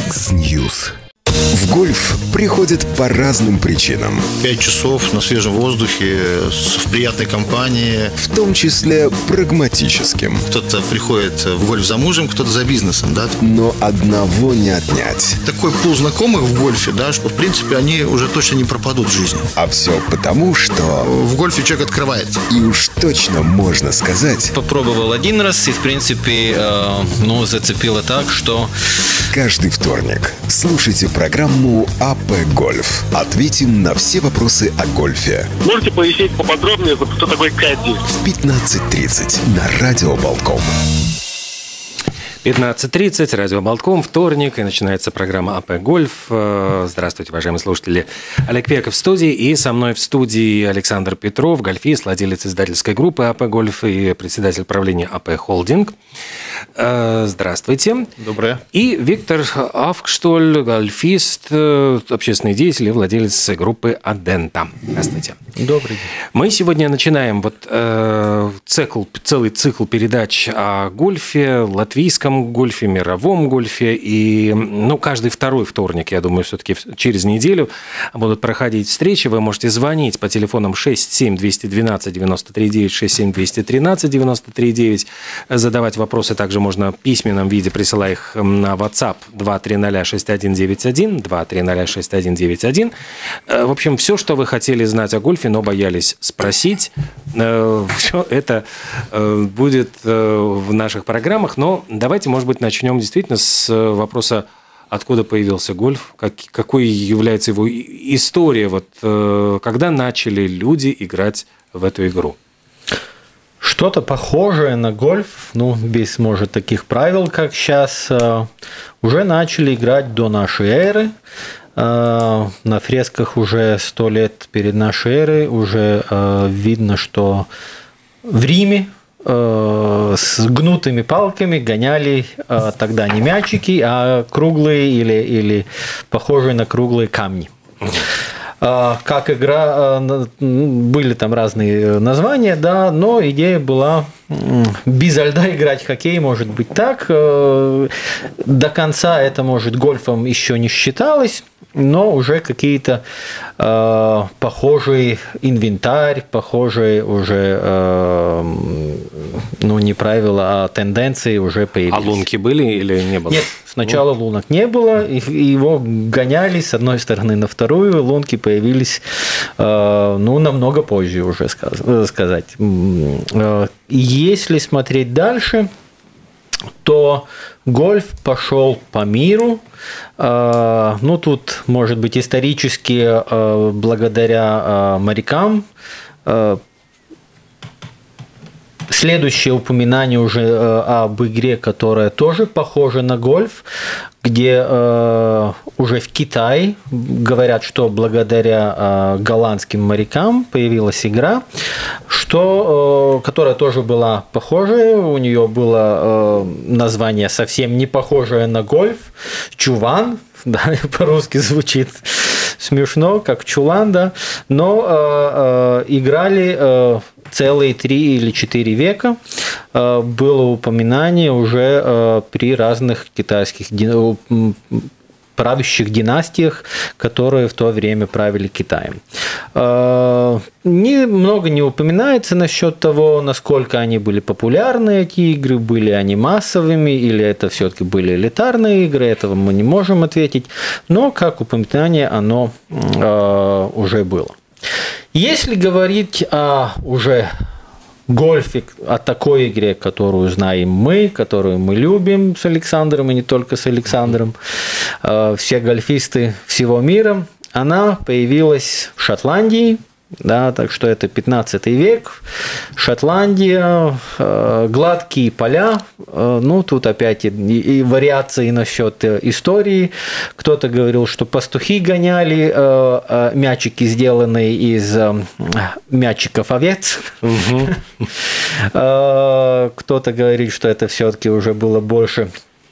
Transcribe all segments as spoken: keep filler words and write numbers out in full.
X-News. В гольф приходят по разным причинам. Пять часов на свежем воздухе, в приятной компании. В том числе прагматическим. Кто-то приходит в гольф за мужем, кто-то за бизнесом, да? Но одного не отнять. Такой пул знакомых в гольфе, да, что, в принципе, они уже точно не пропадут в жизни. А все потому, что... В гольфе человек открывается. И уж точно можно сказать... Попробовал один раз и, в принципе, э, ну, зацепило так, что... Каждый вторник слушайте программу АП Гольф. Ответим на все вопросы о гольфе. Можете пояснить поподробнее, кто такой кадди? В пятнадцать тридцать на Радио Болтком. пятнадцать тридцать, Радио Болтком, вторник, и начинается программа АП Гольф. Здравствуйте, уважаемые слушатели. Олег Пеков в студии, и со мной в студии Александр Петров, гольфист, владелец издательской группы АП Гольф и председатель правления АП Холдинг. Здравствуйте. Доброе. И Виктор Авкштоль, гольфист, общественный деятель и владелец группы Адента. Здравствуйте. Добрый день. Мы сегодня начинаем вот э, цикл, целый цикл передач о гольфе, латвийском гольфе, мировом гольфе. И ну, каждый второй вторник, я думаю, все-таки через неделю будут проходить встречи. Вы можете звонить по телефонам шесть семь двести двенадцать девяносто три девять, шесть семь двести тринадцать девяносто три девять, задавать вопросы также можно в письменном виде, присылая их на WhatsApp два три ноль шесть один девять один, два три ноль шесть один девять один. В общем, все, что вы хотели знать о гольфе, но боялись спросить, все это будет в наших программах. Но давайте, может быть, начнем действительно с вопроса, откуда появился гольф, как, какой является его история, вот, когда начали люди играть в эту игру. Что-то похожее на гольф, ну, без, может, таких правил, как сейчас, уже начали играть до нашей эры. На фресках уже сто лет перед нашей эрой уже видно, что в Риме с гнутыми палками гоняли тогда не мячики, а круглые или, или похожие на круглые камни. Как игра, были там разные названия, да, но идея была без льда играть в хоккей, может быть так. До конца это, может, гольфом еще не считалось, но уже какие-то э, похожий инвентарь, похожие уже, э, ну, не правила, а тенденции уже появились. А лунки были или не было? Нет, сначала лунок не было, и его гоняли с одной стороны на вторую, лунки появились, э, ну, намного позже уже сказать. Если смотреть дальше, то гольф пошел по миру. Ну, тут, может быть, исторически, благодаря морякам. Следующее упоминание уже об игре, которая тоже похожа на гольф, где э, уже в Китае говорят, что благодаря э, голландским морякам появилась игра, что, э, которая тоже была похожая. У нее было э, название совсем не похожее на гольф, чуван, да, по-русски звучит смешно, как чулан, да, но э, э, играли э, целые три или четыре века. Э, было упоминание уже э, при разных китайских ди... правящих династиях, которые в то время правили Китаем. Э, немного не упоминается насчет того, насколько они были популярны, эти игры, были они массовыми, или это все-таки были элитарные игры, этого мы не можем ответить, но как упоминание оно э, уже было. Если говорить о уже гольфе, о такой игре, которую знаем мы, которую мы любим с Александром и не только с Александром, э, все гольфисты всего мира, она появилась в Шотландии. Да, так что это пятнадцатый век, Шотландия, э, гладкие поля, э, ну тут опять и, и вариации насчет истории. Кто-то говорил, что пастухи гоняли э, э, мячики, сделанные из э, мячиков овец. Угу. Э, кто-то говорит, что это все-таки уже было больше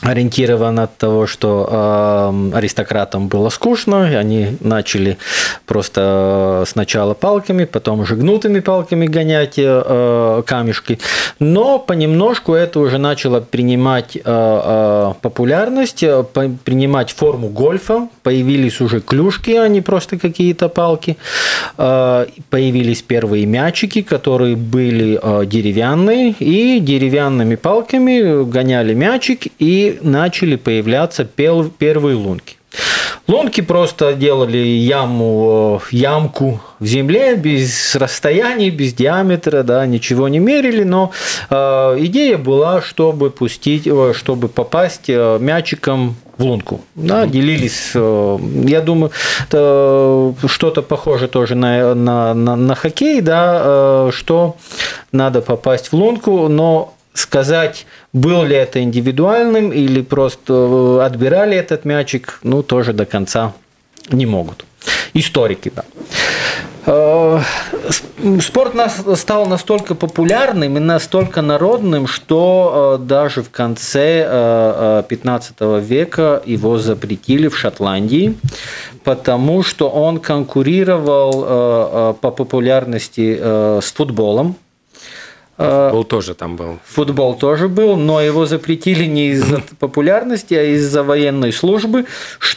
ориентирован от того, что э, аристократам было скучно, и они начали просто сначала палками, потом уже гнутыми палками гонять э, камешки. Но понемножку это уже начало принимать э, э, популярность, э, принимать форму гольфа. Появились уже клюшки, а не просто какие-то палки. Э, появились первые мячики, которые были э, деревянные, и деревянными палками гоняли мячик, и начали появляться первые лунки. Лунки просто делали яму, ямку в земле без расстояний, без диаметра, да, ничего не мерили, но э, идея была, чтобы пустить, чтобы попасть мячиком в лунку. Да, делились, э, я думаю, это что-то похоже тоже на, на, на, на хоккей, да, э, что надо попасть в лунку, но сказать, был ли это индивидуальным или просто отбирали этот мячик, ну, тоже до конца не могут. Историки, да. Спорт стал настолько популярным и настолько народным, что даже в конце пятнадцатого века его запретили в Шотландии, потому что он конкурировал по популярности с футболом. Футбол тоже там был. Футбол тоже был, но его запретили не из-за популярности, а из-за военной службы,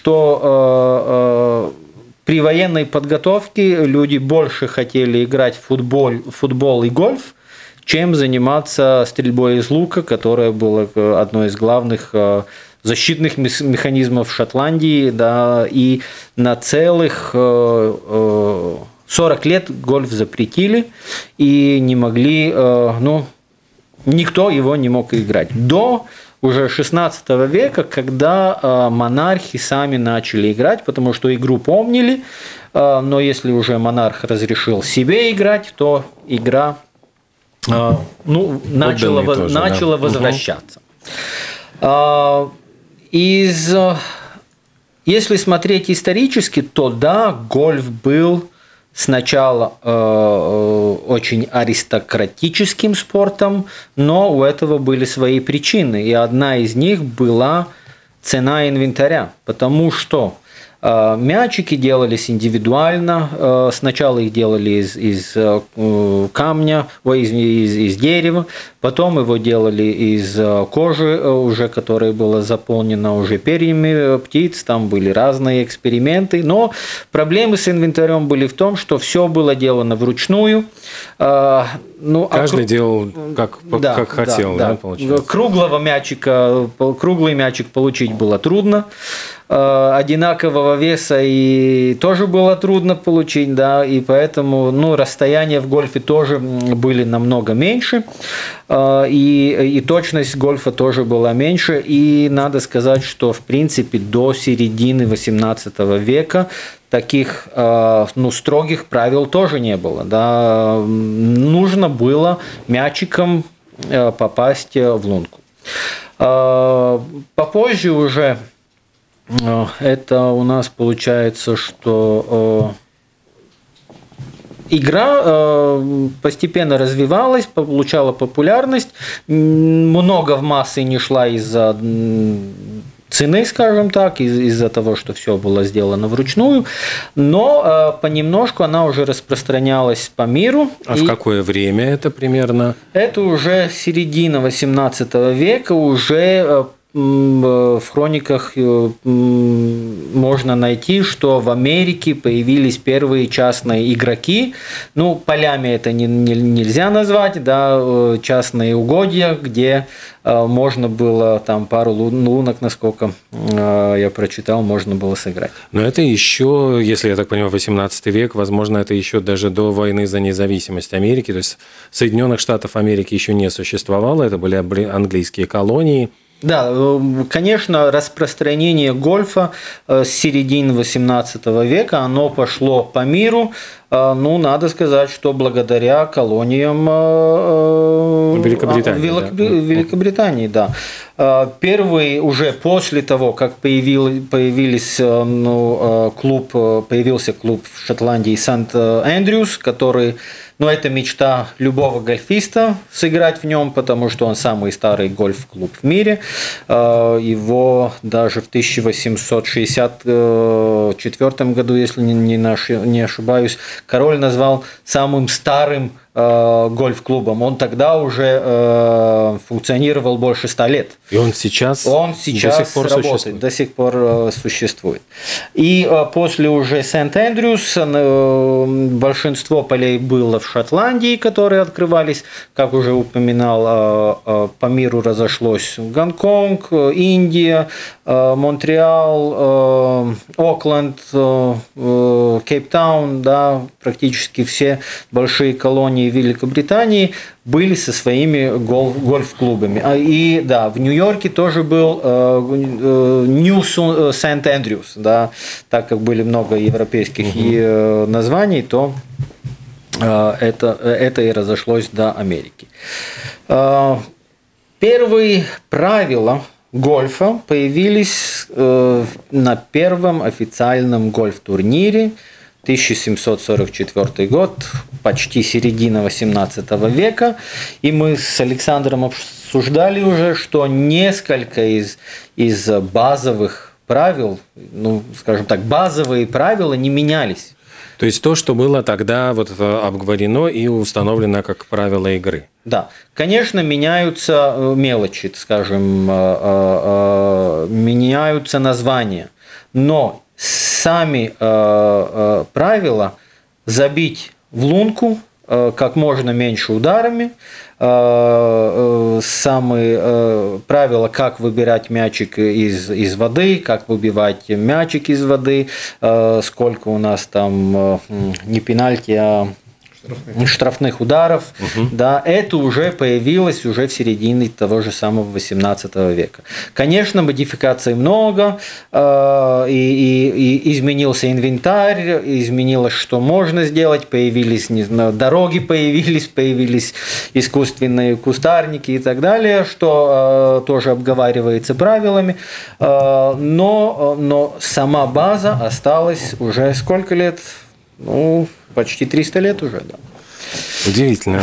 что э, э, при военной подготовке люди больше хотели играть в футбол, футбол и гольф, чем заниматься стрельбой из лука, которая была одной из главных э, защитных механизмов Шотландии, да, и на целых э, э, сорок лет гольф запретили и не могли, ну, никто его не мог играть. До уже шестнадцатого века, когда монархи сами начали играть, потому что игру помнили, но если уже монарх разрешил себе играть, то игра, ну, начала, тоже, начала да. возвращаться. Угу. Из, если смотреть исторически, то да, гольф был сначала э, очень аристократическим спортом, но у этого были свои причины. И одна из них была цена инвентаря, потому что э, мячики делались индивидуально. Э, сначала их делали из, из э, камня, ой, из, из, из дерева, потом его делали из кожи, уже, которая была заполнена уже перьями птиц, там были разные эксперименты, но проблемы с инвентарем были в том, что все было делано вручную. Ну, Каждый а... делал как, да, как хотел, да, да, да. получается? Круглого мячика, круглый мячик получить было трудно, одинакового веса и тоже было трудно получить, да, и поэтому, ну, расстояния в гольфе тоже были намного меньше, и, и точность гольфа тоже была меньше, и надо сказать, что, в принципе, до середины восемнадцатого века таких, ну, строгих правил тоже не было, да, нужно было мячиком попасть в лунку. Попозже уже это у нас получается, что игра постепенно развивалась, получала популярность, много в массы не шла из-за цены, скажем так, из- из-за того, что все было сделано вручную, но понемножку она уже распространялась по миру. А в какое время это примерно? Это уже середина восемнадцатого века, уже в хрониках можно найти, что в Америке появились первые частные игроки. Ну, полями это не, не, нельзя назвать, да, частные угодья, где можно было там пару лунок, насколько я прочитал, можно было сыграть. Но это еще, если я так понимаю, восемнадцатый век, возможно, это еще даже до войны за независимость Америки. То есть Соединенных Штатов Америки еще не существовало, это были английские колонии. Да, конечно, распространение гольфа с середины восемнадцатого века, оно пошло по миру. ну, надо сказать, что благодаря колониям Великобритании, Велик... да. Великобритании, да. Первый уже после того, как появил, появились, ну, клуб, появился клуб в Шотландии Сент-Эндрюс, который, ну, это мечта любого гольфиста сыграть в нем, потому что он самый старый гольф-клуб в мире. Его даже в тысяча восемьсот шестьдесят четвёртом году, если не ошибаюсь, король назвал самым старым гольф-клубом. Он тогда уже функционировал больше ста лет. И он сейчас, он сейчас до сих пор работает, существует. до сих пор существует. И после уже Сент-Эндрюс большинство полей было в Шотландии, которые открывались, как уже упоминал, по миру разошлось Гонконг, Индия, Монреал, Окленд, Кейптаун, да, практически все большие колонии Великобритании были со своими гольф-клубами. И да, в Нью-Йорке тоже был Нью Сент-Эндрюс, да, так как были много европейских угу. названий, то это, это и разошлось до Америки. Первые правила гольфа появились на первом официальном гольф-турнире тысяча семьсот сорок четвёртый год, почти середина восемнадцатого века, и мы с Александром обсуждали уже, что несколько из, из базовых правил, ну, скажем так, базовые правила не менялись. То есть то, что было тогда вот обговорено и установлено как правило игры. Да, конечно, меняются мелочи, скажем, меняются названия, но сами правила забить в лунку как можно меньше ударами, самые правила, как выбирать мячик из, из воды, как выбивать мячик из воды, сколько у нас там не пенальти, а штрафных, штрафных ударов, угу. да, это уже появилось уже в середине того же самого восемнадцатого века. Конечно, модификаций много, и, и, и изменился инвентарь, изменилось, что можно сделать, появились, не знаю, дороги появились, появились искусственные кустарники и так далее, что тоже обговаривается правилами, но, но сама база осталась уже сколько лет? Ну, почти триста лет уже, да. Удивительно.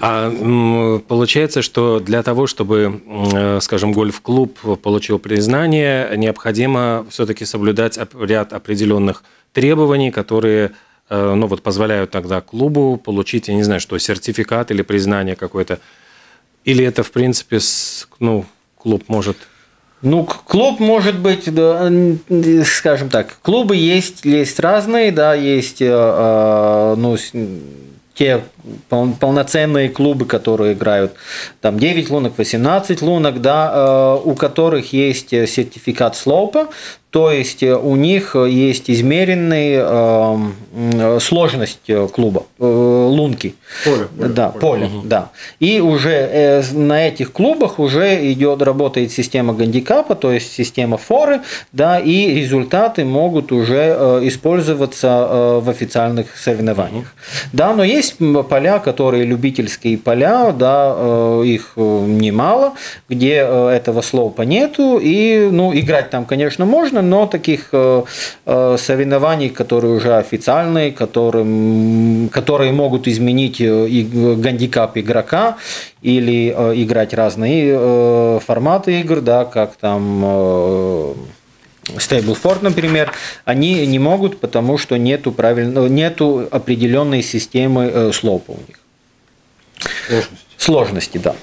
А получается, что для того, чтобы, скажем, гольф-клуб получил признание, необходимо все-таки соблюдать ряд определенных требований, которые, ну, вот, позволяют тогда клубу получить, я не знаю, что, сертификат или признание какое-то. Или это, в принципе, ну, клуб может... Ну, клуб может быть, да, скажем так, клубы есть, есть разные, да, есть, ну, те полноценные клубы, которые играют там девять лунок, восемнадцать лунок, да, у которых есть сертификат слоупа, то есть у них есть измеренная сложность клуба, лунки. Поле. поле да, поле. поле, угу. да. И уже на этих клубах уже идет, работает система гандикапа, то есть система форы, да, и результаты могут уже использоваться в официальных соревнованиях. Угу. Да, но есть поля, которые любительские поля, да, их немало, где этого слоупа нету, и, ну, играть там, конечно, можно, но таких соревнований, которые уже официальные, которым, которые могут изменить и гандикап игрока или играть разные форматы игр, да, как там Стейблфорд, например, они не могут, потому что нету правильно, нету определенной системы слоупа у них. Сложности. Сложности, да.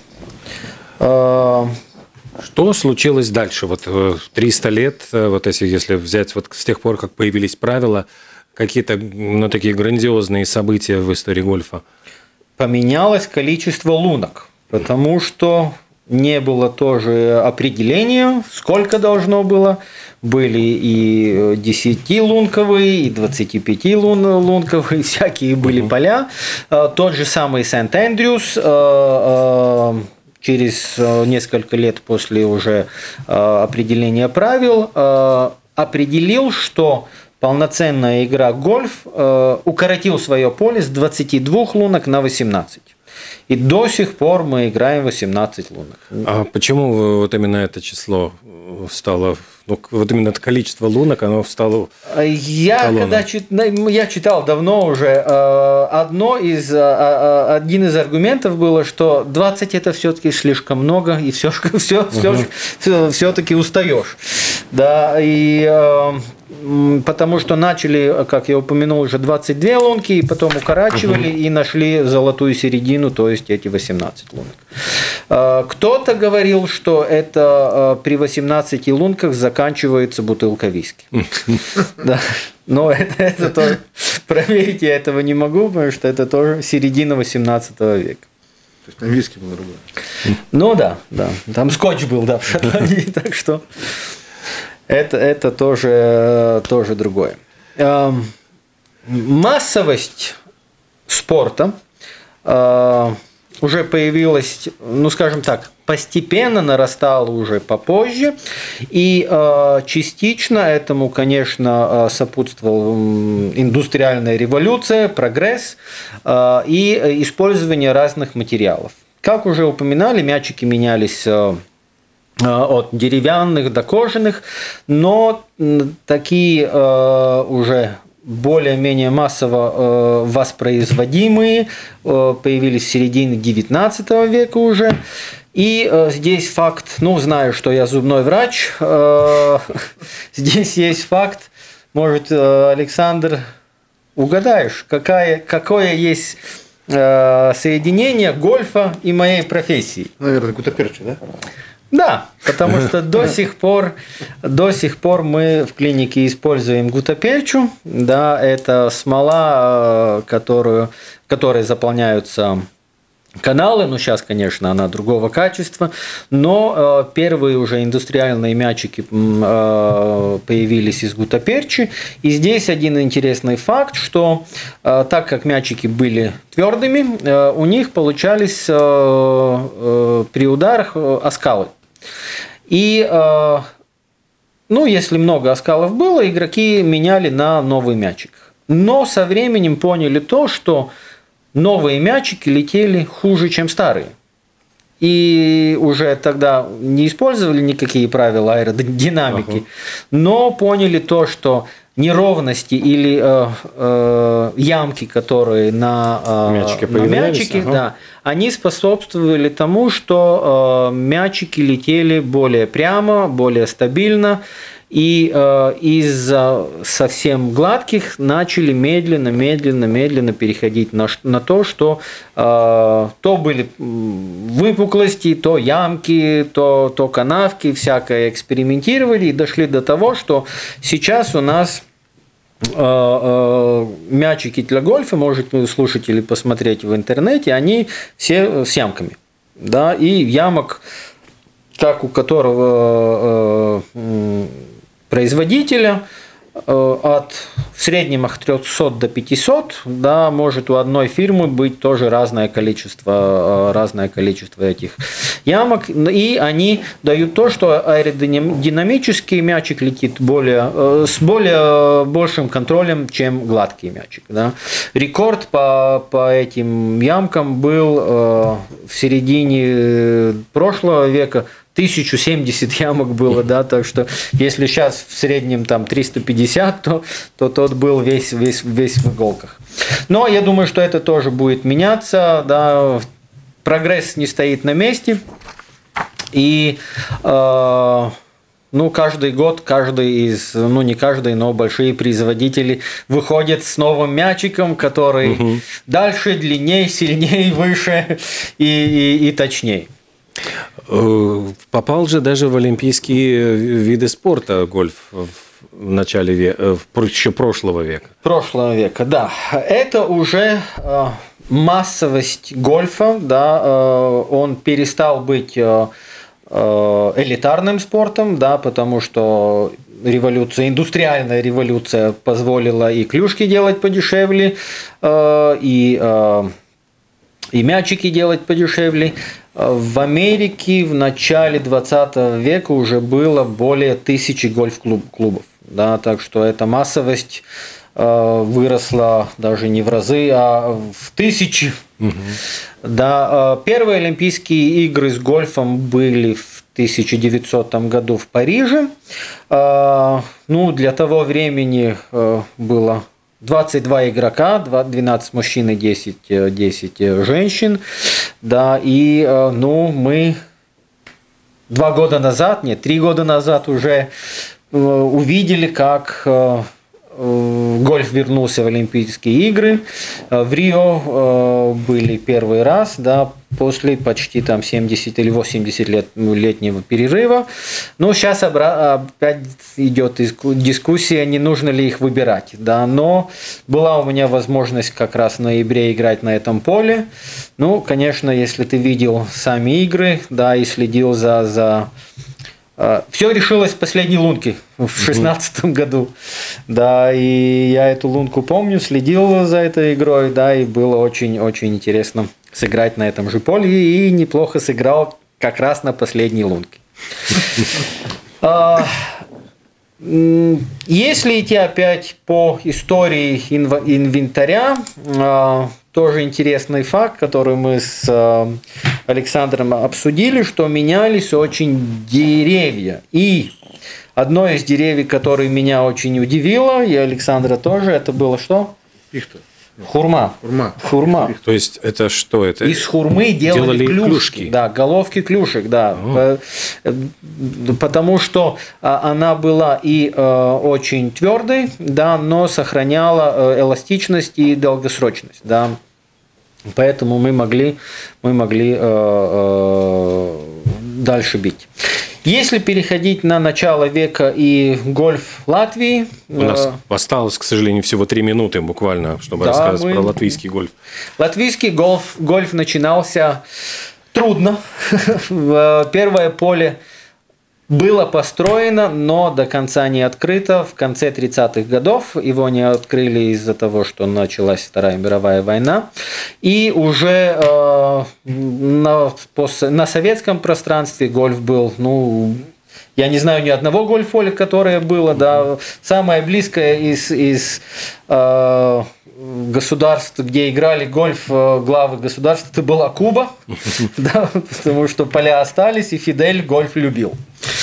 Что случилось дальше? Вот триста лет, вот если, если взять вот с тех пор, как появились правила, какие-то, ну, такие грандиозные события в истории гольфа? Поменялось количество лунок, потому что не было тоже определения, сколько должно было. Были и десятилунковые, и двадцатипятилунковые, всякие были uh-huh. поля. Тот же самый Сент-Эндрюс через несколько лет после уже определения правил определил, что полноценная игра гольф э, укоротил свое поле с двадцати двух лунок на восемнадцать. И до сих пор мы играем восемнадцать лунок. А почему вот именно это число стало, ну, вот именно это количество лунок, оно стало Я, колонном? когда чит, я читал давно уже, одно из, один из аргументов было, что двадцать это все-таки слишком много, и все, все, все, все, все-таки устаешь. Да, и потому что начали, как я упомянул, уже двадцать две лунки, и потом укорачивали угу. и нашли золотую середину, то есть эти восемнадцать лунок. Кто-то говорил, что это при восемнадцати лунках заканчивается бутылка виски. Да. Но это, это тоже, проверить я этого не могу, потому что это тоже середина восемнадцатого века. То есть там виски было другое. Ну да, да. Там скотч был, да, в Шотландии, так что... Это, это тоже, тоже другое. Массовость спорта уже появилась, ну скажем так, постепенно нарастала уже попозже, и частично этому, конечно, сопутствовала индустриальная революция, прогресс и использование разных материалов. Как уже упоминали, мячики менялись от деревянных до кожаных, но такие э, уже более-менее массово э, воспроизводимые э, появились в середине девятнадцатого века уже. И э, здесь факт, ну, знаю, что я зубной врач, э, здесь есть факт, может, э, Александр, угадаешь, какая, какое есть э, соединение гольфа и моей профессии? Наверное, гутаперчи, да? Да, потому что до сих пор, до сих пор мы в клинике используем гутаперчу. Да, это смола, которую, которой заполняются каналы. Ну, сейчас, конечно, она другого качества. Но первые уже индустриальные мячики появились из гутаперчи. И здесь один интересный факт, что так как мячики были твердыми, у них получались при ударах оскалы. И, ну, если много оскалов было, игроки меняли на новый мячик. Но со временем поняли то, что новые мячики летели хуже, чем старые. И уже тогда не использовали никакие правила аэродинамики, ага. но поняли то, что неровности или э, э, ямки, которые на, э, мячики, на мячике, ага. да, они способствовали тому, что э, мячики летели более прямо, более стабильно, и э, из совсем гладких начали медленно, медленно, медленно переходить на, на то, что э, то были выпуклости, то ямки, то, то канавки, всякое экспериментировали и дошли до того, что сейчас у нас э, э, мячики для гольфа, можете слушатели посмотреть в интернете, они все с ямками. Да, и ямок, как у которого э, э, производителя, от в среднем от трёхсот до пятисот, да, может у одной фирмы быть тоже разное количество, разное количество этих ямок, и они дают то, что аэродинамический мячик летит более, с более большим контролем, чем гладкий мячик. Да. Рекорд по, по этим ямкам был в середине прошлого века. тысяча семьдесят ямок было, да, так что если сейчас в среднем там триста пятьдесят, то, то тот был весь, весь, весь в иголках. Но я думаю, что это тоже будет меняться, да, прогресс не стоит на месте, и э, ну, каждый год, каждый из, ну не каждый, но большие производители выходят с новым мячиком, который угу. дальше, длиннее, сильнее, выше и, и, и точнее. Попал же даже в олимпийские виды спорта гольф в начале века, еще прошлого века. Прошлого века, да. Это уже массовость гольфа, да, он перестал быть элитарным спортом, да, потому что революция, индустриальная революция позволила и клюшки делать подешевле, и, и мячики делать подешевле. В Америке в начале двадцатого века уже было более тысячи гольф-клубов. Да, так что эта массовость выросла даже не в разы, а в тысячи. Угу. Да, первые Олимпийские игры с гольфом были в тысяча девятисотом году в Париже. Ну, для того времени было двадцать два игрока, двенадцать мужчин и десять, десять женщин. Да, и ну, мы два года назад, нет, три года назад уже увидели, как гольф вернулся в Олимпийские игры. В Рио были первый раз, да, после почти там семьдесят или восемьдесят лет летнего перерыва. Но сейчас опять идет дискуссия, не нужно ли их выбирать. Да. Но была у меня возможность как раз в ноябре играть на этом поле. Ну, конечно, если ты видел сами игры, да, и следил за... за все решилось в последней лунке в шестнадцатом году. Да, и я эту лунку помню, следил за этой игрой, да, и было очень-очень интересно сыграть на этом же поле, и неплохо сыграл как раз на последней лунке. Если идти опять по истории инвентаря, тоже интересный факт, который мы с Александром обсудили, что менялись очень деревья. И одно из деревьев, которое меня очень удивило, и Александра тоже, это было что? Пихта. Хурма. Хурма. Хурма. То есть это что? Это из хурмы делали, делали клюшки. клюшки. Да, головки клюшек, да. О. Потому что она была и очень твердой, да, но сохраняла эластичность и долгосрочность, да. Поэтому мы могли, мы могли дальше бить. Если переходить на начало века и гольф Латвии... У нас осталось, к сожалению, всего три минуты буквально, чтобы да, рассказать мы... про латвийский гольф. Латвийский гольф, гольф начинался трудно. Первое поле было построено, но до конца не открыто. В конце тридцатых годов его не открыли из-за того, что началась Вторая мировая война. И уже э, на, на советском пространстве гольф был, ну, я не знаю ни одного гольф-поля, которое было, да, самое близкое из, из э, государств, где играли гольф главы государств, это была Куба, да, потому что поля остались, и Фидель гольф любил.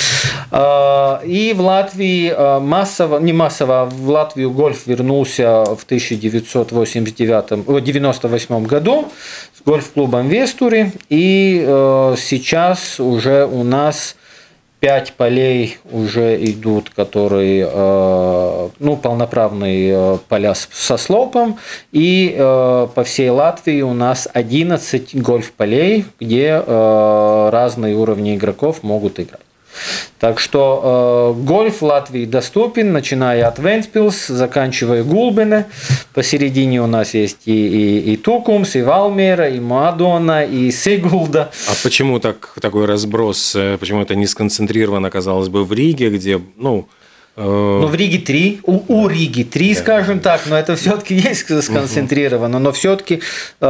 И в Латвии массово, не массово, а в Латвию гольф вернулся в тысяча девятьсот девяносто восьмом году с гольф-клубом Вестури. И сейчас уже у нас пять полей уже идут, которые, ну, полноправные поля со слопом. И по всей Латвии у нас одиннадцать гольф-полей, где разные уровни игроков могут играть. Так что э, гольф в Латвии доступен, начиная от Вентспилс, заканчивая Гулбене. Посередине у нас есть и, и, и Тукумс, и Валмера, и Мадона, и Сигулда. А почему так, такой разброс? Почему это не сконцентрировано, казалось бы, в Риге, где, ну... Э... Ну, в Риге три, у, у Риги три, да, скажем так, но это все-таки есть сконцентрировано, но все-таки э,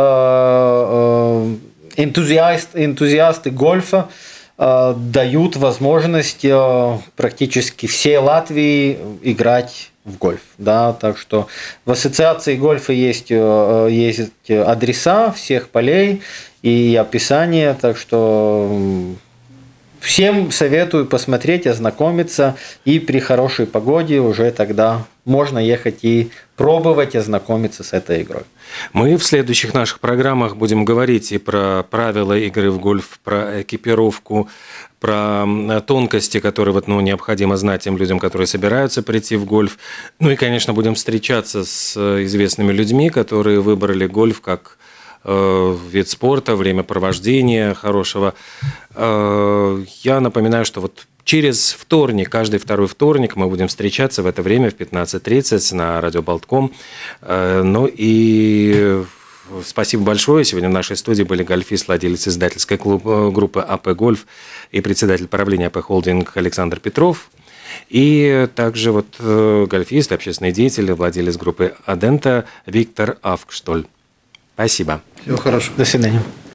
э, энтузиаст, энтузиасты гольфа дают возможность практически всей Латвии играть в гольф. Да? Так что в ассоциации гольфа есть, есть адреса всех полей и описание, так что всем советую посмотреть, ознакомиться, и при хорошей погоде уже тогда можно ехать и пробовать ознакомиться с этой игрой. Мы в следующих наших программах будем говорить и про правила игры в гольф, про экипировку, про тонкости, которые вот, ну, необходимо знать тем людям, которые собираются прийти в гольф. Ну и, конечно, будем встречаться с известными людьми, которые выбрали гольф как вид спорта, времяпровождения хорошего. Я напоминаю, что вот через вторник, каждый второй вторник мы будем встречаться в это время в пятнадцать тридцать на радио Болтком. Ну и спасибо большое. Сегодня в нашей студии были гольфист, владелец издательской группы АП Гольф и председатель правления АП Холдинг Александр Петров. И также вот гольфист, общественный деятель, владелец группы Адента Виктор Авкштоль. Спасибо. Всего хорошего. До свидания.